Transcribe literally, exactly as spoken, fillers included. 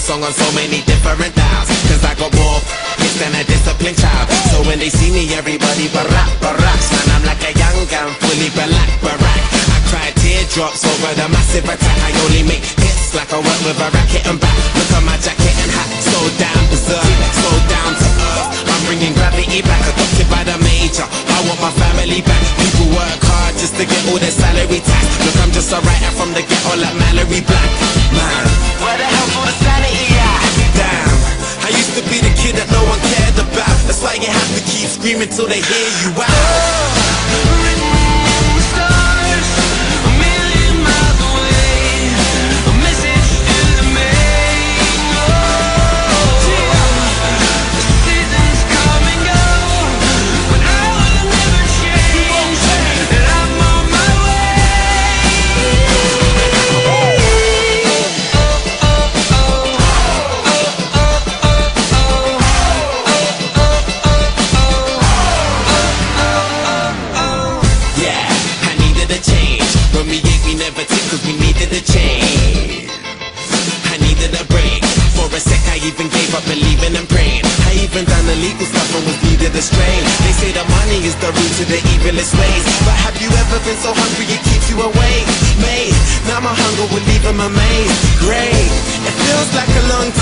song on so many different dials. Cause I got more hits than a disciplined child. So when they see me, everybody barack, barack. Man, I'm like a young gun, fully black, barack. I cry teardrops over the massive attack. I only make hits like I work with a racket and back. Look at my jacket and hat, so down berserk, so down to earth. I'm bringing gravity back, adopted by the major. I want my family back. People work hard just to get all their salary tax. Look, I'm just a writer from the ghetto like Mallory Black. Man, where the hell's all the sanity at? Damn, I used to be the kid that no one cared about. That's why you have to keep screaming till they hear you out. Cause we needed a change. I needed a break. For a sec I even gave up believing and praying. I even done illegal stuff and was needed a strain. They say that money is the root to the evilest ways. But have you ever been so hungry it keeps you awake? Mate, now my hunger will leave them amazed. Great, it feels like a long